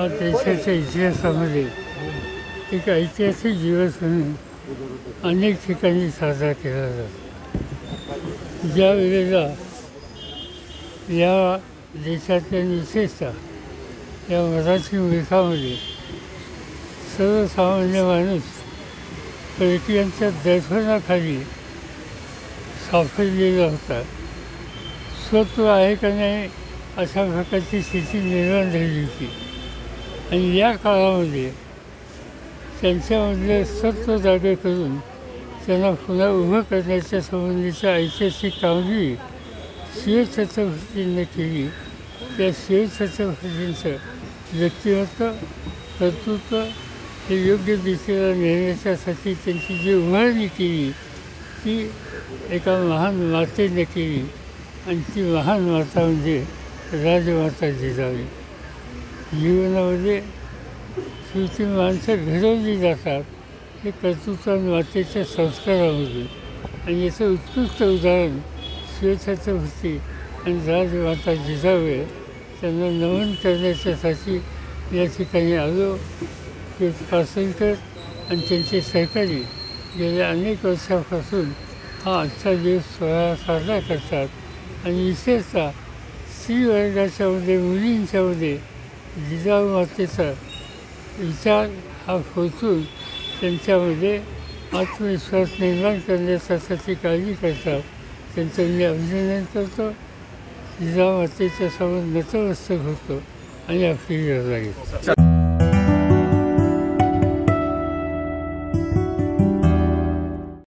देशाच्या इतिहासामध्ये एक ऐतिहासिक दिवस म्हणून अनेक ठिकाणी साजरा केला जातो. ज्या वेळेला या देशातल्या विशेषतः या मराठी मुलखामध्ये सर्वसामान्य माणूस परकीयांच्या दर्शनाखाली सापडलेला होता. स्वत्व आहे का नाही अशा प्रकारची स्थिती निर्माण झाली होती. आणि या काळामध्ये त्यांच्यामधले सत्व जागे करून त्यांना पुन्हा उभं करण्याच्या संबंधीच्या ऐतिहासिक कामगिरी शिवछत्रपतींनी केली. त्या शिवछत्रपतींचं व्यक्तिमत्व कर्तृत्व हे योग्य दिशेला नेण्याच्यासाठी त्यांची जी उभारणी केली ती एका महान मातेने केली. आणि ती महान माता म्हणजे राजमाता जिजाऊ. जीवनामध्ये शेवटी माणसं घडवली जातात हे कर्तृत्व मातेच्या संस्कारामध्ये. आणि याचं उत्कृष्ट उदाहरण शिवछत्रपती आणि राजमाता जिजाऊ. त्यांना नमन करण्याच्यासाठी या ठिकाणी आलो. पासळकर आणि त्यांचे सहकारी गेल्या अनेक वर्षापासून हा आजचा दिवस सोहळा साजरा करतात. आणि विशेषतः स्त्री वर्गाच्यामध्ये मुलींच्यामध्ये जिजाऊ मातेचा विचार हा पोचून त्यांच्यामध्ये आत्मविश्वास निर्माण करण्यासाठी काळजी करतात. त्यांचं मी अभिनंदन करतो. जिजाऊ मातेच्या समोर नतमस्तक होतो आणि आपली रजा घेतो.